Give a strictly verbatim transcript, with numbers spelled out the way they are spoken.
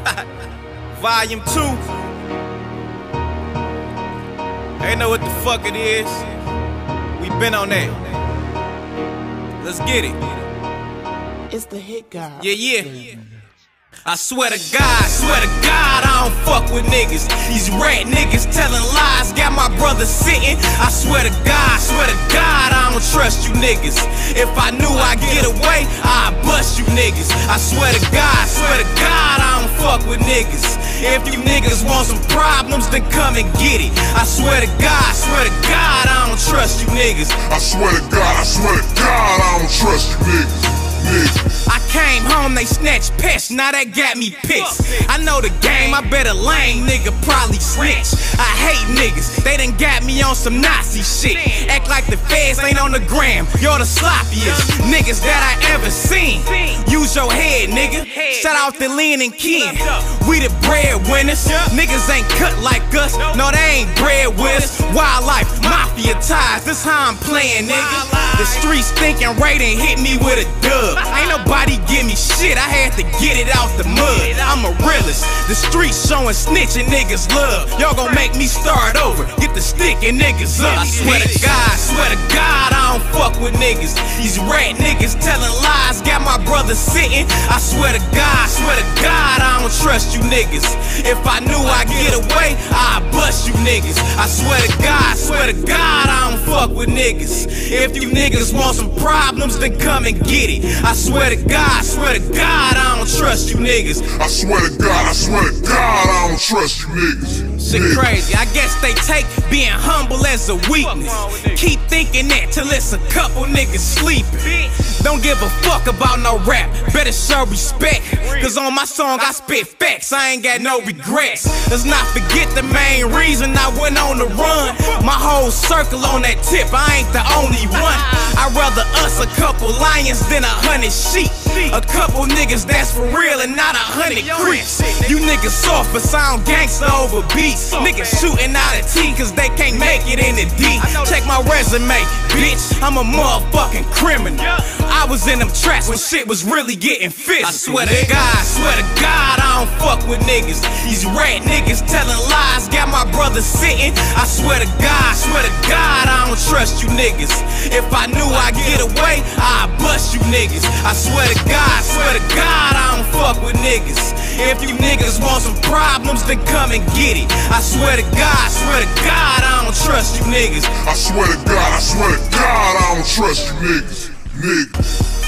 Volume two. They know what the fuck it is. We been on that. Let's get it. It's the hit guy. Yeah, yeah. I swear to God, swear to God, I don't fuck with niggas. These rat niggas telling lies, got my brother sitting. I swear to God, swear to God, I don't trust you niggas. If I knew I'd get away, I'd bust you niggas. I swear to God, swear to God, I don't fuck with niggas. If you niggas want some problems, then come and get it. I swear to God, swear to God, I don't trust you niggas. I swear to God, I swear to God, I don't trust you niggas. I came home, they snatched pests, now that got me pissed. I know the game, I bet a lame nigga probably snitch. I hate niggas, they done got me on some Nazi shit. Act like the feds ain't on the gram, you're the sloppiest niggas that I ever seen. Use your head, nigga. Shout out to Lynn and Ken, we the breadwinners. Niggas ain't cut like us, no they ain't breadwinners. Wildlife, mafia ties, this how I'm playing, nigga. The streets thinking Ray done hit me with a dub. Ain't nobody give me shit, I had to get it out the mud. I'm a realist, the streets showing snitching niggas love. Y'all gon' make me start over, get the sticking niggas up. I swear to God, swear to God, I don't fuck with niggas. These rat niggas telling lies, got my brother sitting. I swear to God, swear to God, I don't trust you niggas. If I knew I'd get away, I'd bust you niggas. I swear to God, swear to God, I don't fuck with niggas. If you niggas want some problems, then come and get it. I swear to God, swear to God, I don't trust you niggas. I swear to God, I swear to God, I don't trust you niggas. Shit crazy, I guess they take being humble as a weakness. Keep thinking that till it's a couple niggas sleeping. Don't give a fuck about no rap, better show respect. Cause on my song I spit facts, I ain't got no regrets. Let's not forget the main reason I went on the run. My whole circle on that tip, I ain't the only one. I'd rather us a couple lions than a hundred sheep. A couple niggas that's for real and not a hundred creeps. You niggas soft but sound gangster over beats. Niggas shooting out of T cause they can't make it in the D. Check my resume, bitch, I'm a motherfucking criminal. I was in them tracks when shit was really getting physical. I swear to God, swear to God, I don't fuck with niggas. These rat niggas telling lies, got my brother sitting. I swear to God, swear to God, I don't trust you niggas. If I knew I'd get away, I'd bust you niggas. I swear to God, swear to God, I don't fuck with niggas. If you niggas want some problems, then come and get it. I swear to God, swear to God, I don't trust you niggas. I swear to God, I swear to God, I don't trust you niggas. Niggas.